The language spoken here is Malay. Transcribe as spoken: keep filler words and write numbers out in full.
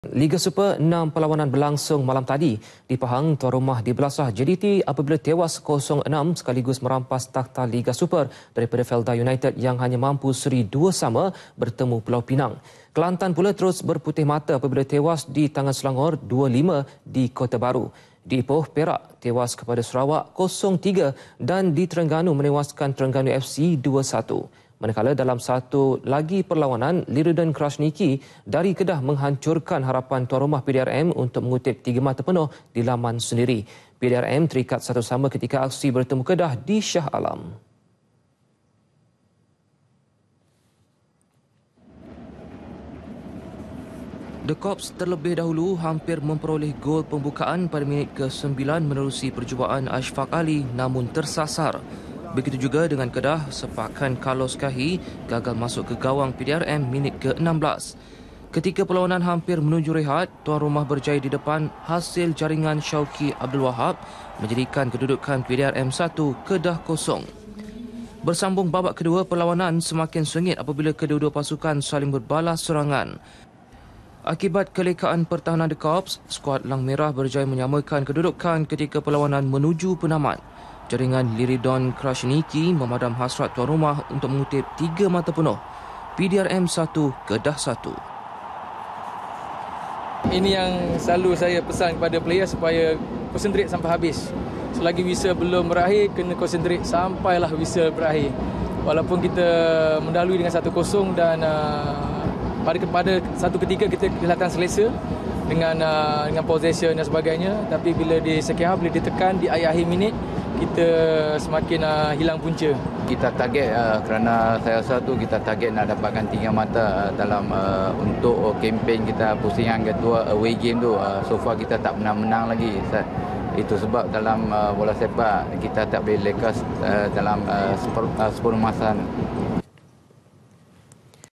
Liga Super enam perlawanan berlangsung malam tadi. Di Pahang, tuan rumah dibelasah J D T apabila tewas kosong enam sekaligus merampas takhta Liga Super daripada Felda United yang hanya mampu seri dua sama bertemu Pulau Pinang. Kelantan pula terus berputih mata apabila tewas di tangan Selangor dua lima di Kota Baru. Di Ipoh, Perak tewas kepada Sarawak kosong tiga dan di Terengganu menewaskan Terengganu F C dua satu. Manakala dalam satu lagi perlawanan, Liridon Krasniki dari Kedah menghancurkan harapan tuan rumah P D R M untuk mengutip tiga mata penuh di laman sendiri. P D R M terikat satu sama ketika aksi bertemu Kedah di Shah Alam. The Corps terlebih dahulu hampir memperoleh gol pembukaan pada minit ke sembilan menerusi percubaan Ashfaq Ali namun tersasar. Begitu juga dengan Kedah, sepakan Carlos Kahi gagal masuk ke gawang P D R M minit ke enam belas. Ketika perlawanan hampir menuju rehat, tuan rumah berjaya di depan hasil jaringan Syauqi Abdul Wahab menjadikan kedudukan P D R M satu, Kedah kosong. Bersambung babak kedua, perlawanan semakin sengit apabila kedua-dua pasukan saling berbalas serangan. Akibat kelekaan pertahanan The Corps, skuad Lang Merah berjaya menyamakan kedudukan ketika perlawanan menuju penamat. Jaringan Liridon Krasniki memadam hasrat tuan rumah untuk mengutip tiga mata penuh. P D R M satu, Kedah satu. Ini yang selalu saya pesan kepada player supaya konsentrate sampai habis. Selagi whistle belum berakhir, kena konsentrate sampailah whistle berakhir. Walaupun kita mendahului dengan satu kosong dan uh, pada pada satu ketika kita kelihatan selesa dengan uh, dengan possession dan sebagainya, tapi bila di sekian bila ditekan di akhir-akhir minit, kita semakin uh, hilang punca. Kita target uh, kerana saya rasa tu kita target nak dapatkan tiga mata uh, dalam uh, untuk uh, kempen kita pusingan kedua away game tu. Uh, so far kita tak pernah menang lagi. Itu sebab dalam uh, bola sepak kita tak boleh lekas uh, dalam uh, sepuluh uh, masan.